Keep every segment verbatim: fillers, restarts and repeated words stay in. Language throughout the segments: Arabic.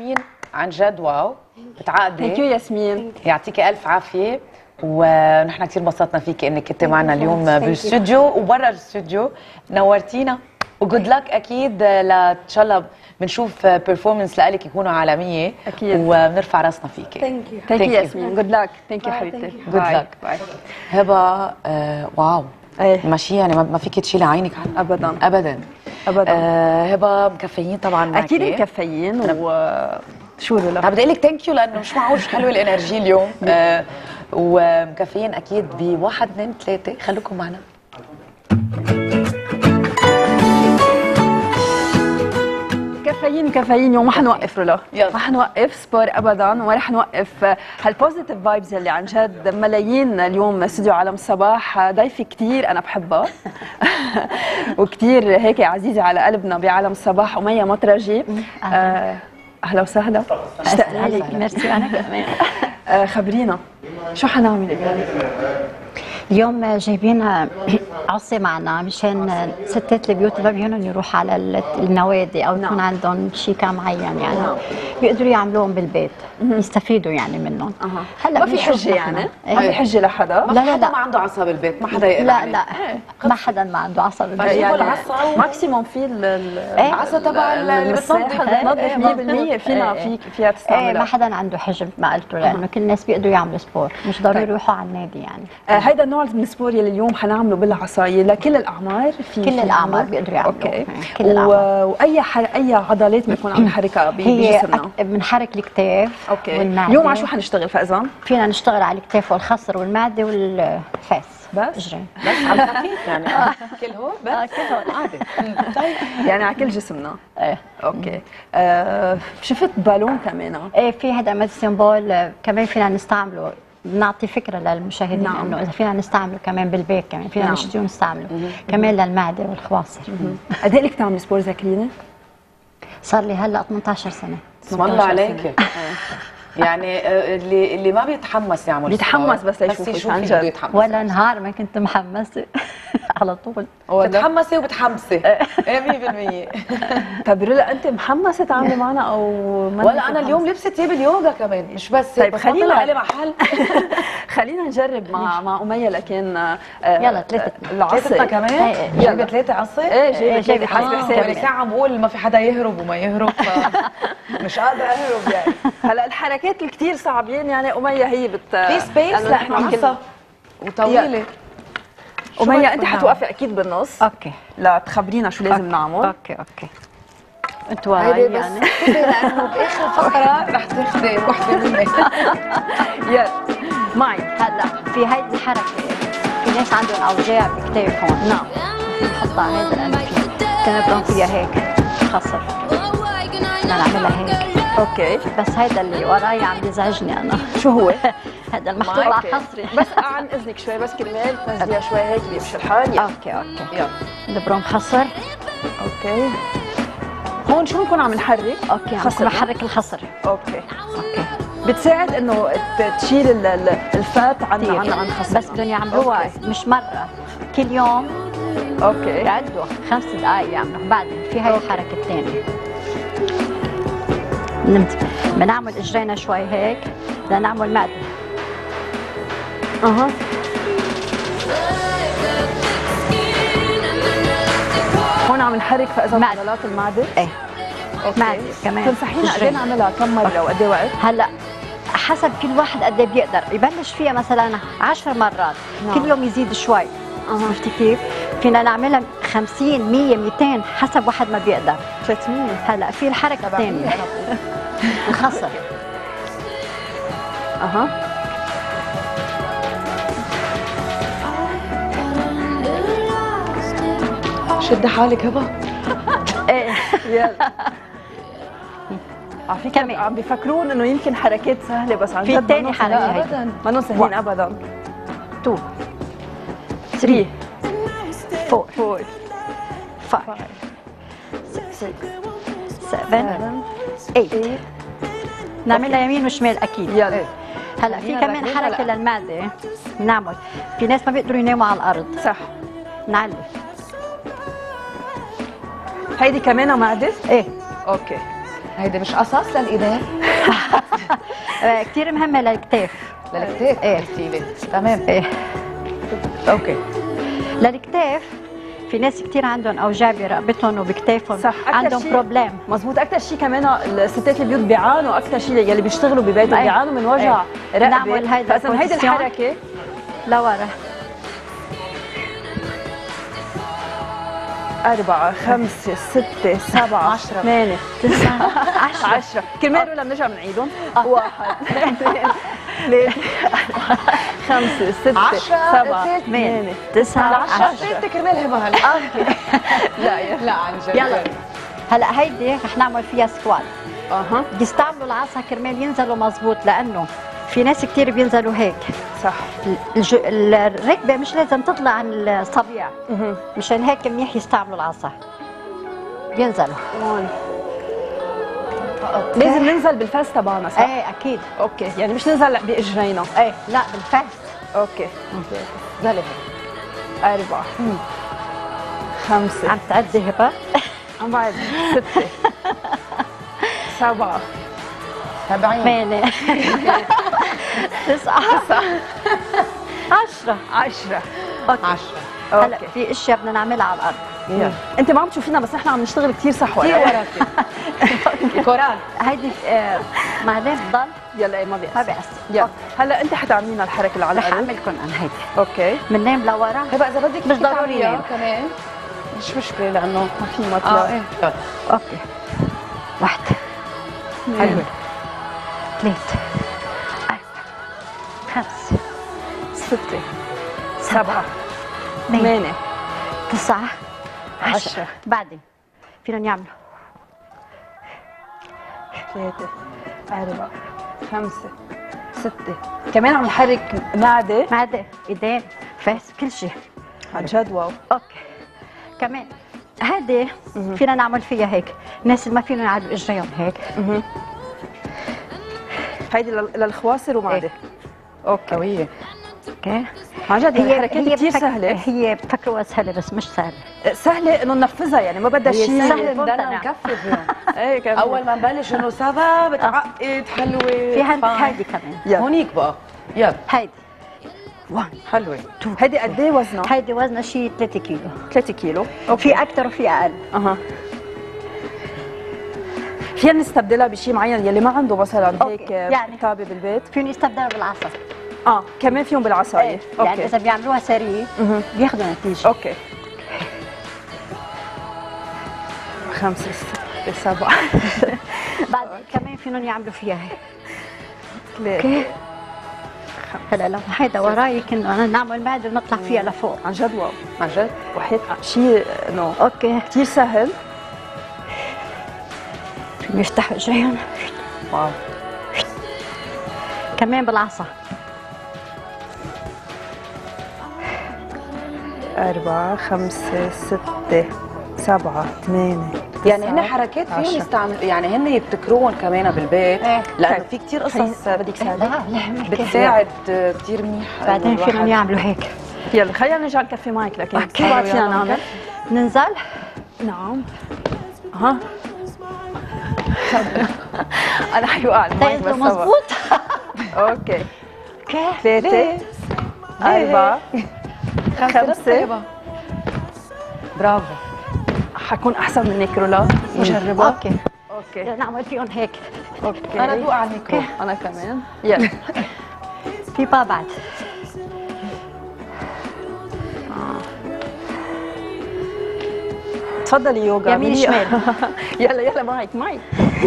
ياسمين عن جد واو، بتعقدي. ثانك يو ياسمين، يعطيكي الف عافيه، ونحن كثير انبسطنا فيكي انك كنتي معنا اليوم بالاستوديو وبرا الاستوديو، نورتينا وجود لك اكيد. ان شاء الله بنشوف بيرفورمنس لك يكونوا عالميه اكيد، وبنرفع راسنا فيكي. ثانك يو ثانك يو ياسمين، جود لك. ثانك يو حبيبتي، جود لك. هبه آه واو، ايه ماشي يعني ما فيك تشيلي عينك عنها ابدا ابدا ابدا. آه هبه مكفيين طبعا معك، اكيد مكفيين و شو له. طب بدي اقول لك ثانك يو لانه مش معقول شو حلوه الانرجي اليوم. آه ومكفيين اكيد بواحد اثنين ثلاثه، خليكم معنا. كافيين كافيين يوم ما حنوقف رولا، ما حنوقف سبور ابدا، وما رح نوقف هالبوزيتيف فايبز اللي عن جد ملايين اليوم. استوديو عالم الصباح ضيفي كثير انا بحبها وكثير هيك عزيزه على قلبنا بعالم الصباح، أمية مطرجي. آه اهلا وسهلا، اشتقنا لك. ميرسي. انا كمان. آه خبرينا شو حنعمل اليوم؟ اليوم جايبين عصي معنا مشان ستات البيوت اللي بيهمهم يروحوا على النوادي او يكون عندهم شيء كان معين يعني بيقدروا يعملوهم بالبيت، يستفيدوا يعني منهم. هلا ما في حجه يعني؟ ما في حجه لحدا؟ لا لا لا، ما عنده عصا بالبيت، ما حدا يقدر. لا لا ما حدا ما عنده عصا بالبيت. يعني العصا ماكسيموم في العصا تبع اللي بتنظف بتنظف مية بالمية فينا في فيها تستعملها. ما حدا عنده حجه ما قلته، لانه كل الناس بيقدروا يعملوا سبور، مش ضروري يروحوا على النادي يعني. هيدا النوع من السبور يلي اليوم حنعمله بالعصايه لكل الاعمار؟ في كل الاعمار بيقدروا يعملوا. اوكي. كل الاعمار. واي حر... اي عضلات بنكون عم نحركها بجسمنا؟ هي بنحرك الكتاف اوكي والمعده. اليوم على شو حنشتغل فاذا؟ فينا نشتغل على الكتاف والخصر والمعده والفاس بس اجرين بس على الخفيف يعني. كل هو بس كل هو عادي. طيب يعني على كل جسمنا. ايه اوكي. آه شفت بالون كمان. ايه في هذا ميديسين بول كمان فينا نستعمله، بنعطي فكره للمشاهدين. نعم. انه اذا فينا نستعمله كمان بالبيت، كمان فينا نعم. نشتريه ونستعمله كمان للمعده والخواصر. قد ايه لك تعملي سبور زكرينه؟ صار لي هلا ثمانية عشر سنه. اسم الله عليك. يعني اللي اللي ما بيتحمس يعمل بيتحمس بس يشوفك عن جد. ولا نهار ما كنت محمسه على طول. بتتحمسي وبتحمسي مية بالمية. طيب رولا انت محمسه تعملي معنا او ما؟ ولا انا اليوم لبست ثياب اليوغا كمان مش بس. طيب خلينا على محل. خلينا نجرب مع مع أمية. لكن يلا ثلاثه العصا كمان. جايبه ثلاثه عصا. ايه جايبه حسب حسابي. ساعه عم بقول ما في حدا يهرب وما يهرب، مش قادره اهرب يعني. هلا الحركات الكثير صعبين يعني. أمية هي بت في سبيس لعصا وطويله. أمية انت حتوقفي اكيد بالنص. اوكي لا تخبرينا شو لازم نعمل. اوكي اوكي انتوا واعيين يعني. لانه باخر فقره رح تاخذي وحده مني. يلا معي. هلا في هيدي الحركه في ناس عندهم اوجاع بكتافهم. نعم نحطها هيدا لانه في كنا بدهم فيها هيك خصر، بدنا نعملها هيك. اوكي بس هيدا اللي وراي عم يزعجني انا. شو هو؟ هذا المحطوط على خصري. بس عن اذنك شوي بس كرمال تنزليها شوي هيك بيمشي الحال. اوكي اوكي يلا البروم خصر. اوكي هون شو بنكون عم نحرك؟ اوكي عم نحرك الخصر. اوكي اوكي بتساعد انه تشيل الفات عن عن عن خصر. بس بدهم يعملوها مش مره، كل يوم. اوكي يعدوا خمس دقائق يعملوا. بعدين في هاي الحركه الثانيه نمت بنعمل اجرينا شوي هيك لنعمل معده. اها هون عم نحرك فاذا عضلات المعده. ايه معده كمان. تنصحينا قد ايه نعملها كم مره وقد ايه وقت؟ هلا حسب كل واحد قد ايه بيقدر يبلش فيها. مثلا عشر مرات نعم. كل يوم يزيد شوي. أه. عرفتي كيف؟ فينا نعملها خمسين مية مئتين حسب واحد ما بيقدر. ثلاثمية. هلا في الحركه الثانيه الخصر. اها شد حالك هبه. ايه يلا. على فكره عم بيفكرون انه يمكن حركات سهله بس عن جد في ثاني حركه ابدا ما سهلين ابدا. اثنين ثلاثة أربعة خمسة ستة سبعة ثمانية نعملها يمين وشمال اكيد. يلا هلا في كمان حركه للمعده بنعمل. في ناس ما بيقدروا يناموا على الارض. صح نعلف. هيدي كمان معده؟ ايه اوكي هيدي مش قصص للايدين؟ كثير مهمه للكتاف. للكتاف ايه قلتي لي. تمام. ايه اوكي. للكتاف في ناس كثير عندهم اوجاع برقبتهم وبكتافهم، صح، عندهم بروبليم. مزبوط. اكثر شيء كمان الستات البيوت بيعانوا، اكثر شيء يلي بيشتغلوا ببيتهم بيعانوا من وجع رقبه. نعمل هيدا فاذا هيدي الحركه لورا. أربعة، خمسة، ستة، سبعة، عشرة، ثمانية، تسعة، عشرة، عشرة. كرمال ولا بنرجع بنعيدهم؟ واحد، اثنين، ثلاثة، أربعة، خمسة، ستة، سبعة، ثمانية، تسعة، عشرة. ستة كرمال هبه هلا. لا يا لا عن جد. يلا هلا هيدي رح نعمل فيها سكوات. اها بيستعملوا العصا كرمال ينزلوا مزبوط، لانه في ناس كثير بينزلوا هيك. صح. الج... الركبه مش لازم تطلع عن الصبيع، مشان هيك منيح يستعملوا العصا. بينزلوا هون لازم ننزل بالفاس تبعنا، صح؟ ايه اكيد. اوكي، يعني مش ننزل باجرينا. ايه لا بالفاس. اوكي. زلمه. أربعة، خمسة، عم تعدي هبه؟ عم بعد. ستة، سبعة، سبعين، ثمانية، تسعة، عشرة، عشرة. اوكي. عشرة. هلا في اشياء بدنا نعملها على الارض. يلا. انت ما عم تشوفينا بس نحن عم نشتغل كثير صح كثير ولا؟ وراكي. كورال. هيدي آه بعدين بضل يلا ما بيأس ما بيأس. يلا هلا انت حتعملي لنا الحركه اللي على رح الارض. اعملكم انا هيدي. اوكي. بننام لورا. هبه اذا بدك مش ضروري نام كمان مش مشكله لانه ما في مطلع. اه ايه يلا. اوكي. واحد، حلوه. ثلاثة، أربعة، خمسة، ستة، سبعة، ثمانية، ثمانية، تسعة، عشرة. عشرة. بعدين فينا نعمله ثلاثة، أربعة، خمسة، ستة. كمان عم نحرك معدة. معدة، ايدين، فاس، كل شيء. عن جد واو. اوكي. كمان هذه فينا نعمل فيها هيك، الناس اللي ما فينا يعدوا اجريهم هيك. اها. هيدي لل- للخواصر ومعدة. إيه. اوكي. قويه. اوكي. عن جد هي الحركات كثير بفك... سهلة. هي بفكروها سهلة بس مش سهلة. سهلة انه ننفذها، يعني ما بدها هي شيء. سهله ممتنع. بدنا نكفي فيهم. ايه كمان. اول ما نبلش انه سافا بتعقد حلوه. في عندك فاين. هيدي كمان. يلا. هونيك بقى يلا. هيدي واحد، حلوه. هيدي قد ايه وزنها؟ هيدي وزنها شيء ثلاثة كيلو. ثلاثة كيلو. وفي اكثر وفي اقل. اها. فينا نستبدلها بشيء معين يلي ما عنده مثلا أوكي. هيك يعني. كتابة بالبيت؟ فيهم يستبدلوا بالعصا. اه كمان فيهم بالعصاية. ايه. اوكي. يعني اذا بيعملوها سريع مهم. بياخذوا نتيجة. اوكي. خمسة، ستة، سبعة، بعد كمان فيهم يعملوا فيها هيك. ثلاثة. اوكي. هلا لو هيدا وراي كنا نعمل معدة ونطلع فيها لفوق. عن جد واو. عن جد؟ وحيد شيء انه اوكي. كثير سهل. فيهم يفتحوا اجريهم. واو. كمان بالعصا. أربعة، خمسة، ستة، سبعة، ثمانية. يعني هن حركات فيهم عشرة. يستعمل، يعني هن يبتكروهم كمان بالبيت. ايه. لانه طيب. في كثير خليني- قصص بدك لا ساعدة؟ لا بتساعد كثير منيح. بعدين الواحد. فيهم يعملوا هيك. يلا خلينا نرجع نكفي معك لكن أوكي. كيف بعد فينا نعمل؟ ننزل. نعم. اها. انا حيوقع المايك تنزلوا بس مضبوط. اوكي. اوكي. ثلاثة، أربعة، خمسة. برافو. حكون أحسن من هيك رولا. مجربة. اوكي. اوكي. نعمل فيهم هيك. اوكي. انا دوق على الميكرو. انا كمان. يلا. في با بعد. تفضلي يوغا. يمين اعملي. شمال. يلا يلا معك معك.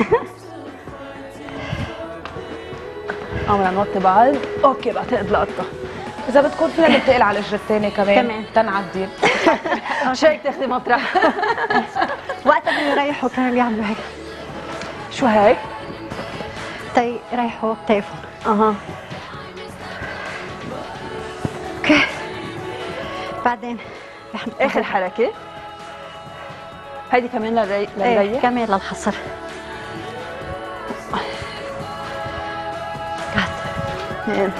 عم نوطي بعض. اوكي بعتقد لقطة. اذا بدكم فينا ننتقل على الجزء الثاني كمان كمان. تنعدي. شيك تاخذي مطرح. وقت اللي يريحوا كانوا يعملوا هيك. شو هيك؟ تي يريحوا كتافهم. اها. اوكي. بعدين رح اخر حركة. هيدي كمان للري... ايه للريح. كمان للحصر. قعد. اثنين،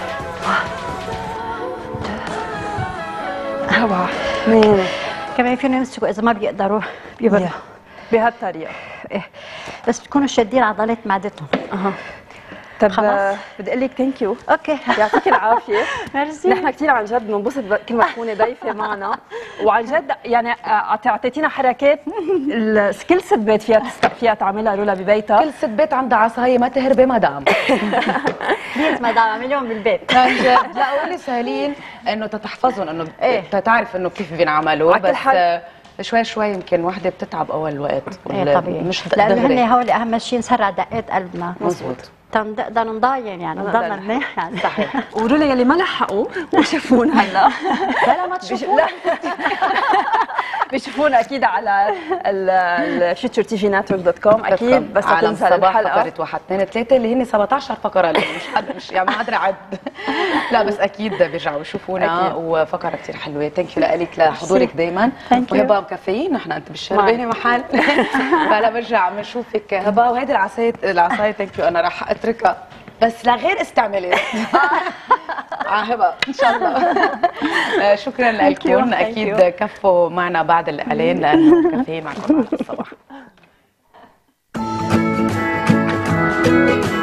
أربعة، ثمانية. كمان فينا يمسكوا اذا ما بيقدروا بيبردوا. بهالطريقة. ايه بس تكونوا شادين عضلات معدتهم. اها طب خلاص. بدي اقول لك ثانك يو. اوكي يعطيك العافيه. ميرسي. نحن كثير عن جد بننبسط كل ما تكوني ضيفه معنا، وعن جد يعني اعطيتينا حركات كل ست بيت فيها فيها تعملها رولا ببيتها. كل ست بيت عندها عصايه ما تهربي مدام. بليز مدام اعمليهم بالبيت. عن جد لا قولي سهلين انه تتحفظهم انه إيه. تتعرف انه كيف بينعملوا، على كل بس حال. شوي شوي يمكن وحده بتتعب اول وقت. ايه طبيعي، مش لانه دغري. هن هول اهم شيء نسرع دقات قلبنا. مزبوط. تنقدر نضاين يعني نضلنا منيح يعني. صحيح. ورولا يلي ما لحقوا وشافونا هلا بلا ما تشوفونا بيشوفونا اكيد على الفيوتشر تي في نتورك دوت كوم اكيد، بس عالم تنزل الحلقه فقرة واحد اثنين ثلاثة اللي هن سبعطعش فقرة اللي مش حد مش يعني ما قادرة أعد. لا بس أكيد بيرجعوا يشوفونا أكيد. وفقرة كثير حلوة. ثانك يو لك لحضورك دايما. وهبة مكفيين نحن أنت بالشربيني محل. فلا برجع بنشوفك هبة، وهيدي العصاية العصاية ثانك يو أنا راح أتركها بس لغير استعمالات. هبة ان شاء الله. شكرا لكم، اكيد كفوا معنا بعد الاعلان لانه كافيين معكم على الصباح.